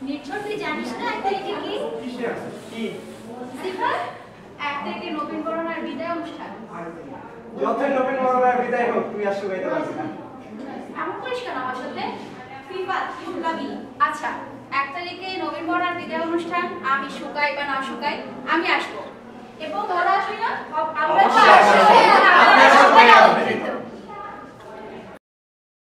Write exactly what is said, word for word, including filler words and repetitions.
নির্ঝর তুই জানিস না এক তারিখে কি? কি? সিফাত, এক তারিখে নবীন বরণ আর বিদায় অনুষ্ঠান। যতই নবীন বরণ আর বিদায় হোক তুই আর শুকাইতে পারবি না। এমন করিস কেন আমার সাথে? সিফাত, শুকাবি। আচ্ছা, এক তারিখে নবীন বরণ আর বিদায় অনুষ্ঠান, আমি শুকাই বা না শুকাই আমি আসবো। এবং ধরো আসবি না? আমরা তো আসবো।